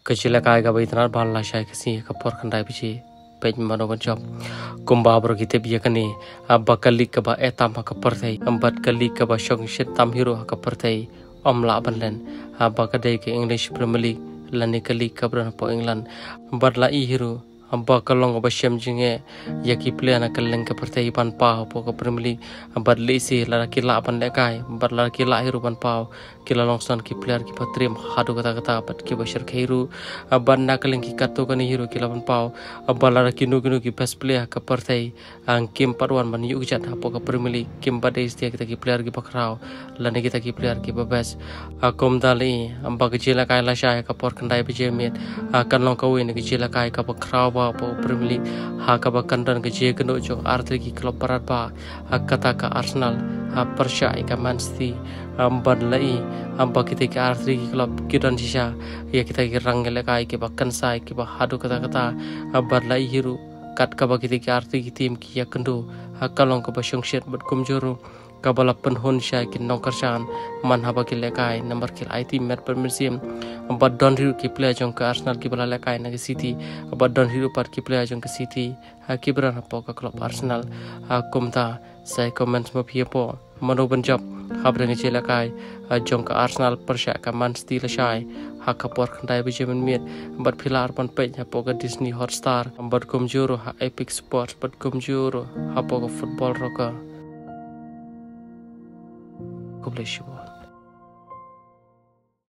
Kecil kai ka baitnar bal la shai kasi ka por khandai bichi pej mano banjop kumba bro kite biya kani abba kali ka ba etam ka perthai ambat kali ka ba shong shit tam hero ka perthai omla banlen abba ka dei ke English Premier League lani kali ka bran po England badla I hero abba ka long ba shem jinge yaki player na kaleng ka perthai pan pa po ka Premier League abad le si la ki la ban le kai bad la ki la hero ban pa kila longson ki player ki patrim hadu kata kata bat ki bashar khairu aban nakaleng ki kato kani hero kila ban pau abala kinu kinu ki best player ka partai ang kim parwan man yu jat hapo ka Premier League kim bade istia kita ki player ki pakrao lane kita ki player ki babes akom dali amba ki jila kai la shay ka por kandai be jemit kan long ka win ki jila kai ka pakrao ba po Premier League ha ka ba kandan ki je kendo jo arti ki klub barat ba kata ka Arsenal persya ka Man City amban lai amba kita ke arti klub kidan sisa ya kita ke ranggel kai ke bakkan sai ke ba hadu kata kata amban lai hiru kat ka ba kita ke arti ki tim ki ya kendo hakalong ka ba songset bat kumjuru kabala penhon sha ki nongkarsan man haba ki lekai number ki IT met permission amba don hiru ki play jong ka Arsenal ki bala lekai na ki City aba don hiru par ki play jong ka City ki bran po ka klub Arsenal kumta sai comments ma pia po mano banjab habra ngi chela kai jong ka Arsenal persya ka Man City la shai hakapor khandai bi jemen miet bat philar pan pe po ka Disney Hotstar bat komjuro Epic Sports bat komjuro hapo ka football roka God bless you.